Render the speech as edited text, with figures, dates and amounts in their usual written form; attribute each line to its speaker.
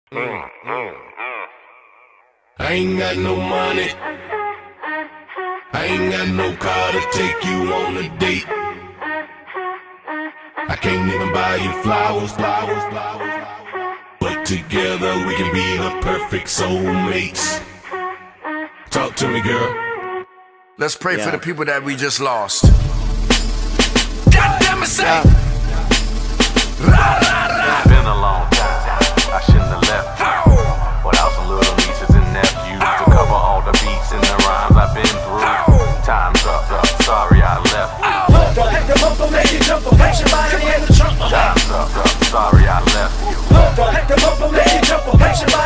Speaker 1: I ain't got no money, I ain't got no car to take you on a date. I can't even buy you flowers, but together we can be the perfect soulmates. Talk to me, girl.
Speaker 2: Let's pray for the people that we just lost.
Speaker 1: Goddamn it, say.
Speaker 3: It's been a long time, I shouldn't have left you. Without some little nieces and nephews to cover all the beats and the rhymes I've been through. Time's up, sorry I left you.
Speaker 4: Heck the bumper, make it jump, make your body in the trunk.
Speaker 3: Time's up, sorry I left you.
Speaker 4: Heck the bumper, make it jump, make your body